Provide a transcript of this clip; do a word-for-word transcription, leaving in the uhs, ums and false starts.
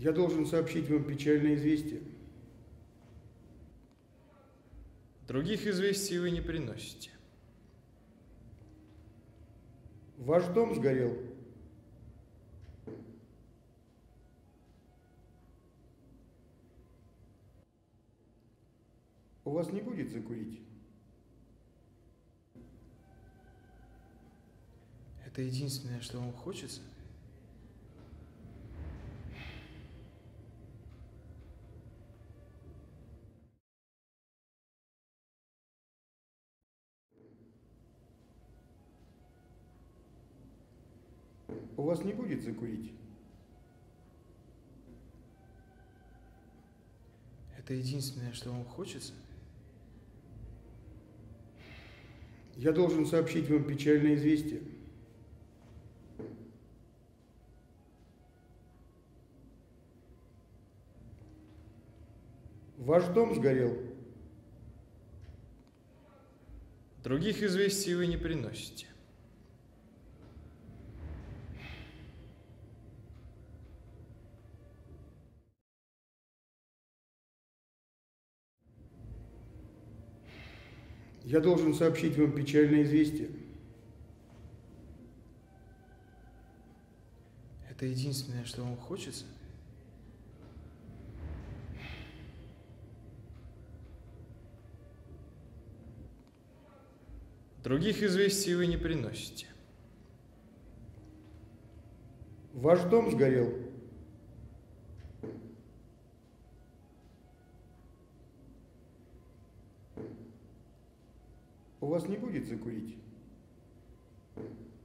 Я должен сообщить вам печальное известие. Других известий вы не приносите. Ваш дом сгорел. У вас не будет закурить? Это единственное, что вам хочется? У вас не будет закурить? Это единственное, что вам хочется? Я должен сообщить вам печальное известие. Ваш дом сгорел. Других известий вы не приносите. Я должен сообщить вам печальное известие. Это единственное, что вам хочется? Других известий вы не приносите. Ваш дом сгорел. У вас не будет закурить?